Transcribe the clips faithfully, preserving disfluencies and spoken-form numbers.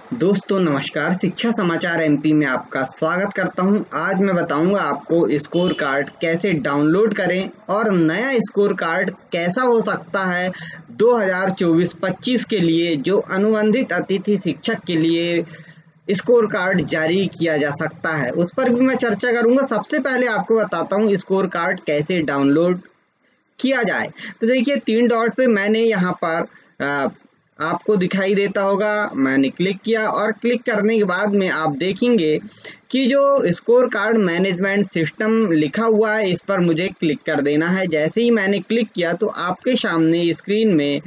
दोस्तों नमस्कार, शिक्षा समाचार एमपी में आपका स्वागत करता हूं। आज मैं बताऊंगा आपको स्कोर कार्ड कैसे डाउनलोड करें और नया स्कोर कार्ड कैसा हो सकता है दो हज़ार चौबीस पच्चीस के लिए, जो अनुबंधित अतिथि शिक्षक के लिए स्कोर कार्ड जारी किया जा सकता है, उस पर भी मैं चर्चा करूंगा। सबसे पहले आपको बताता हूं स्कोर कार्ड कैसे डाउनलोड किया जाए। तो देखिए, तीन डॉट पे मैंने यहाँ पर आ, आपको दिखाई देता होगा, मैंने क्लिक किया और क्लिक करने के बाद में आप देखेंगे कि जो स्कोर कार्ड मैनेजमेंट सिस्टम लिखा हुआ है, इस पर मुझे क्लिक कर देना है। जैसे ही मैंने क्लिक किया तो आपके सामने स्क्रीन में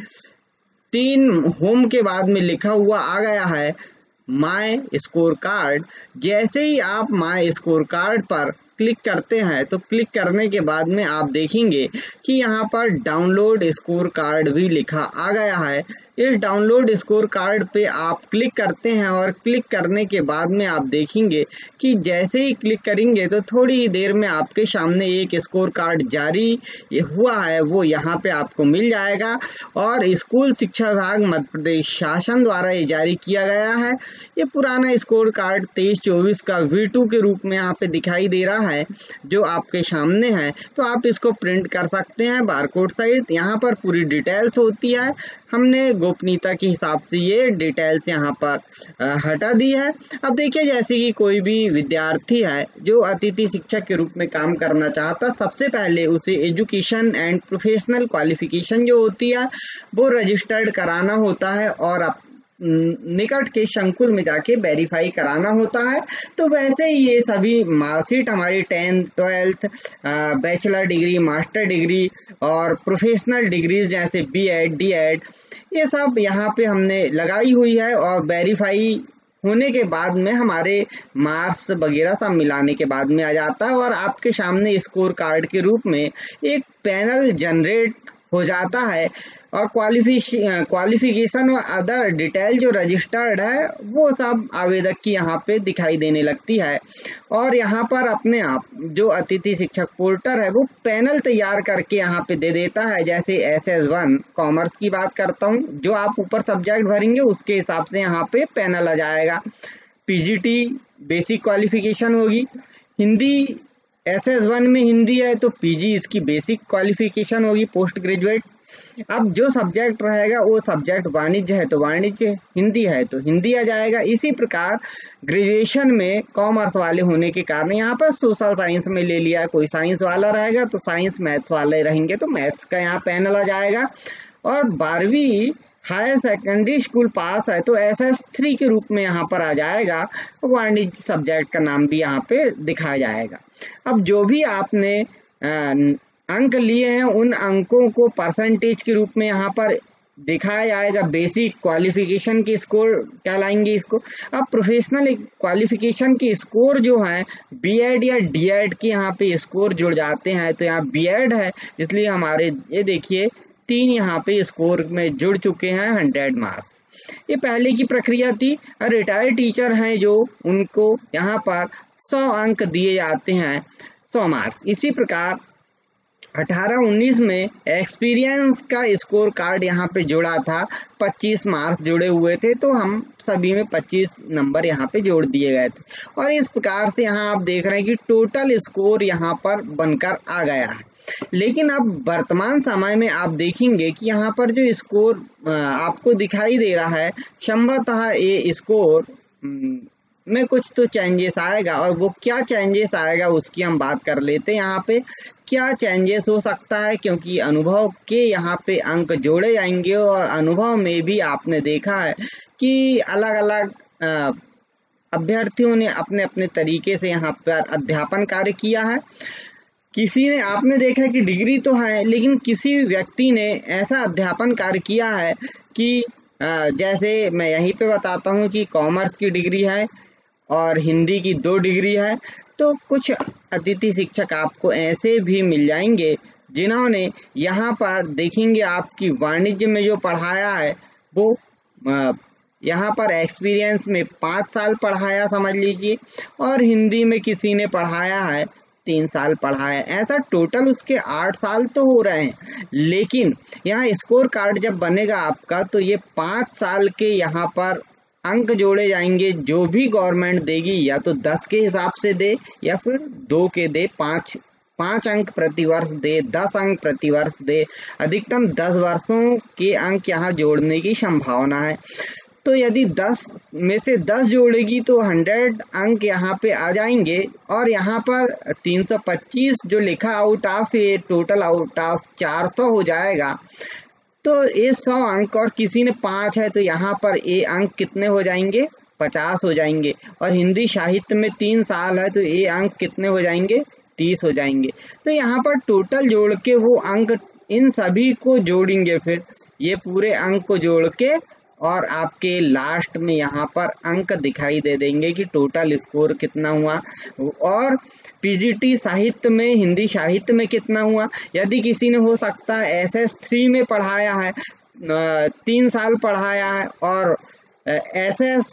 तीन होम के बाद में लिखा हुआ आ गया है माय स्कोर कार्ड। जैसे ही आप माय स्कोर कार्ड पर क्लिक करते हैं तो क्लिक करने के बाद में आप देखेंगे कि यहाँ पर डाउनलोड स्कोर कार्ड भी लिखा आ गया है। इस डाउनलोड स्कोर कार्ड पे आप क्लिक करते हैं और क्लिक करने के बाद में आप देखेंगे कि जैसे ही क्लिक करेंगे तो थोड़ी ही देर में आपके सामने एक स्कोर कार्ड जारी हुआ है, वो यहाँ पे आपको मिल जाएगा। और स्कूल शिक्षा विभाग मध्य प्रदेश शासन द्वारा ये जारी किया गया है। ये पुराना स्कोर कार्ड तेईस चौबीस का वी टू के रूप में यहाँ पे दिखाई दे रहा है, जो आपके सामने है। तो आप इसको प्रिंट कर सकते हैं बारकोड सहित। यहाँ पर पूरी डिटेल्स होती है। हमने गोपनीयता के हिसाब से ये डिटेल्स यहाँ पर हटा दी है। अब देखिए, जैसे कि कोई भी विद्यार्थी है जो अतिथि शिक्षक के रूप में काम करना चाहता, सबसे पहले उसे एजुकेशन एंड प्रोफेशनल क्वालिफिकेशन जो होती है वो रजिस्टर्ड कराना होता है और आप निकट के संकुल में जाके वेरीफाई कराना होता है। तो वैसे ही ये सभी मार्कशीट हमारी tenth, twelfth, bachelor degree, master degree और प्रोफेशनल डिग्रीज जैसे बी एड, डी एड, ये सब यहाँ पे हमने लगाई हुई है। और वेरीफाई होने के बाद में हमारे मार्क्स वगैरह सब मिलाने के बाद में आ जाता है और आपके सामने स्कोर कार्ड के रूप में एक पैनल जनरेट हो जाता है। और क्वालिफिकेशन क्वालिफिकेशन और अदर डिटेल जो रजिस्टर्ड है वो सब आवेदक की यहाँ पे दिखाई देने लगती है। और यहाँ पर अपने आप जो अतिथि शिक्षक पोर्टल है वो पैनल तैयार करके यहाँ पे दे देता है। जैसे एस एस वन कॉमर्स की बात करता हूँ, जो आप ऊपर सब्जेक्ट भरेंगे उसके हिसाब से यहाँ पे पैनल आ जाएगा। पीजीटी बेसिक क्वालिफिकेशन होगी, हिंदी एस एस वन में हिंदी है तो पीजी इसकी बेसिक क्वालिफिकेशन होगी, पोस्ट ग्रेजुएट। अब जो सब्जेक्ट रहेगा वो सब्जेक्ट वाणिज्य है तो वाणिज्य, हिंदी है तो हिंदी आ जाएगा। इसी प्रकार ग्रेजुएशन में कॉमर्स वाले होने के कारण यहाँ पर सोशल साइंस में ले लिया। कोई साइंस वाला रहेगा तो साइंस, मैथ्स वाले रहेंगे तो मैथ्स का यहाँ पैनल आ जाएगा। और बारहवीं हायर सेकेंडरी स्कूल पास है तो एस एस थ्री के रूप में यहाँ पर आ जाएगा। वाणिज्य सब्जेक्ट का नाम भी यहाँ पे दिखाया जाएगा। अब जो भी आपने आ, अंक लिए हैं उन अंकों को परसेंटेज के रूप में यहाँ पर दिखाया जाएगा। बेसिक क्वालिफिकेशन की स्कोर कहलाएंगे इसको। अब प्रोफेशनल क्वालिफिकेशन की स्कोर जो है बीएड या डीएड के यहाँ पे स्कोर जुड़ जाते हैं। तो यहाँ बीएड है इसलिए हमारे ये देखिए तीन यहाँ पे स्कोर में जुड़ चुके हैं, हंड्रेड मार्क्स। ये पहले की प्रक्रिया थी। रिटायर्ड टीचर हैं जो उनको यहाँ पर सौ अंक दिए जाते हैं, सौ मार्क्स। इसी प्रकार अठारह उन्नीस में एक्सपीरियंस का स्कोर कार्ड यहाँ पे जुड़ा था, पच्चीस मार्क्स जुड़े हुए थे तो हम सभी में पच्चीस नंबर यहाँ पे जोड़ दिए गए थे। और इस प्रकार से यहाँ आप देख रहे हैं कि टोटल स्कोर यहाँ पर बनकर आ गया है। लेकिन अब वर्तमान समय में आप देखेंगे कि यहाँ पर जो स्कोर आपको दिखाई दे रहा है, संभवतः ये स्कोर में कुछ तो चेंजेस आएगा। और वो क्या चेंजेस आएगा उसकी हम बात कर लेते हैं। यहाँ पे क्या चेंजेस हो सकता है, क्योंकि अनुभव के यहाँ पे अंक जोड़े जाएंगे और अनुभव में भी आपने देखा है कि अलग अलग अभ्यर्थियों ने अपने अपने तरीके से यहाँ पर अध्यापन कार्य किया है। किसी ने, आपने देखा कि डिग्री तो है लेकिन किसी व्यक्ति ने ऐसा अध्यापन कार्य किया है कि जैसे मैं यहीं पे बताता हूँ कि कॉमर्स की डिग्री है और हिंदी की दो डिग्री है। तो कुछ अतिथि शिक्षक आपको ऐसे भी मिल जाएंगे जिन्होंने यहाँ पर देखेंगे आपकी वाणिज्य में जो पढ़ाया है वो यहाँ पर एक्सपीरियंस में पाँच साल पढ़ाया समझ लीजिए, और हिंदी में किसी ने पढ़ाया है तीन साल पढ़ाया, ऐसा टोटल उसके आठ साल तो हो रहे हैं। लेकिन यहाँ स्कोर कार्ड जब बनेगा आपका तो ये पाँच साल के यहाँ पर अंक जोड़े जाएंगे, जो भी गवर्नमेंट देगी या तो दस के हिसाब से दे या फिर दो के दे, पाँच पाँच अंक प्रति वर्ष दे, दस अंक प्रति वर्ष दे, अधिकतम दस वर्षों के अंक यहाँ जोड़ने की संभावना है। तो यदि दस में से दस जोड़ेगी तो सौ अंक यहाँ पे आ जाएंगे और यहाँ पर तीन सौ पच्चीस जो लिखा आउट ऑफ, ये टोटल आउट ऑफ चार सौ हो जाएगा। तो ये सौ अंक और किसी ने पाँच है तो यहाँ पर ये अंक कितने हो जाएंगे, पचास हो जाएंगे। और हिंदी साहित्य में तीन साल है तो ये अंक कितने हो जाएंगे, तीस हो जाएंगे। तो यहाँ पर टोटल जोड़ के वो अंक, इन सभी को जोड़ेंगे, फिर ये पूरे अंक को जोड़ के और आपके लास्ट में यहाँ पर अंक दिखाई दे देंगे कि टोटल स्कोर कितना हुआ और पीजीटी साहित्य में, हिंदी साहित्य में कितना हुआ। यदि किसी ने हो सकता है एस एस थ्री में पढ़ाया है, तीन साल पढ़ाया है और एस एस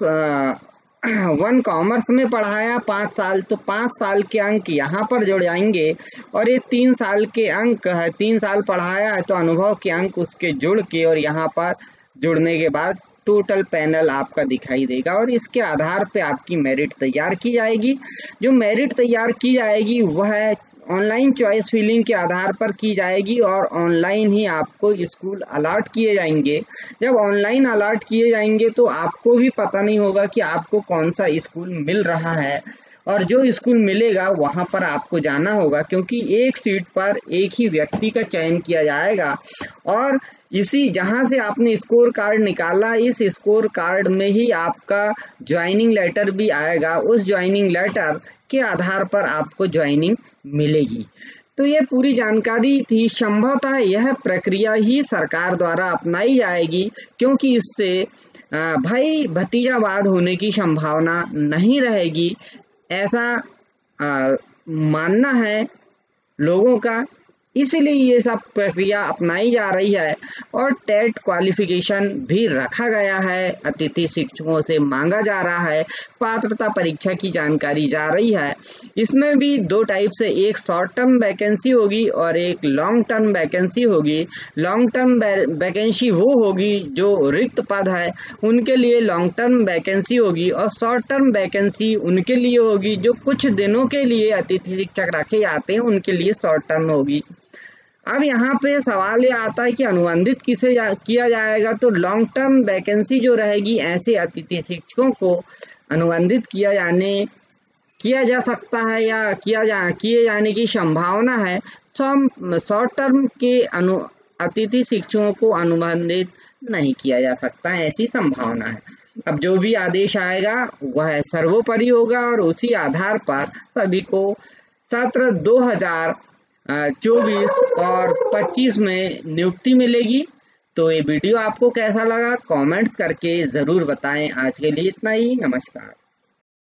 वन कॉमर्स में पढ़ाया पाँच साल, तो पाँच साल के अंक यहाँ पर जुड़ जाएंगे और ये तीन साल के अंक है, तीन साल पढ़ाया है तो अनुभव के अंक उसके जुड़ के और यहाँ पर जुड़ने के बाद टोटल पैनल आपका दिखाई देगा और इसके आधार पे आपकी मेरिट तैयार की जाएगी। जो मेरिट तैयार की जाएगी वह ऑनलाइन चॉइस फिलिंग के आधार पर की जाएगी और ऑनलाइन ही आपको स्कूल अलॉट किए जाएंगे। जब ऑनलाइन अलॉट किए जाएंगे तो आपको भी पता नहीं होगा कि आपको कौन सा स्कूल मिल रहा है और जो स्कूल मिलेगा वहां पर आपको जाना होगा, क्योंकि एक सीट पर एक ही व्यक्ति का चयन किया जाएगा और इसी जहां से आपने स्कोर कार्ड निकाला, इस स्कोर कार्ड में ही आपका ज्वाइनिंग लेटर भी आएगा। उस ज्वाइनिंग लेटर के आधार पर आपको ज्वाइनिंग मिलेगी। तो ये पूरी जानकारी थी। संभवतः यह प्रक्रिया ही सरकार द्वारा अपनाई जाएगी, क्योंकि इससे भाई भतीजावाद होने की संभावना नहीं रहेगी, ऐसा आ, मानना है लोगों का। इसलिए ये सब प्रक्रिया अपनाई जा रही है और टेट क्वालिफिकेशन भी रखा गया है, अतिथि शिक्षकों से मांगा जा रहा है, पात्रता परीक्षा की जानकारी जा रही है। इसमें भी दो टाइप से, एक शॉर्ट टर्म वैकेंसी होगी और एक लॉन्ग टर्म वैकेंसी होगी। लॉन्ग टर्म वैकेंसी वो होगी जो रिक्त पद है उनके लिए लॉन्ग टर्म वैकेंसी होगी और शॉर्ट टर्म वैकेंसी उनके लिए होगी जो कुछ दिनों के लिए अतिथि शिक्षक रखे जाते हैं, उनके लिए शॉर्ट टर्म होगी। अब यहाँ पे सवाल ये आता है कि अनुबंधित किसे जा, किया जाएगा। तो लॉन्ग टर्म वैकेंसी जो रहेगी, ऐसे अतिथि शिक्षकों को अनुबंधित किया जाने किया जा सकता है या किया जा किए जाने की संभावना है। शॉर्ट टर्म के अनु अतिथि शिक्षकों को अनुबंधित नहीं किया जा सकता है, ऐसी संभावना है। अब जो भी आदेश आएगा वह सर्वोपरि होगा और उसी आधार पर सभी को सत्र दो हजार चौबीस और पच्चीस में नियुक्ति मिलेगी। तो ये वीडियो आपको कैसा लगा कमेंट करके ज़रूर बताएं। आज के लिए इतना ही, नमस्कार।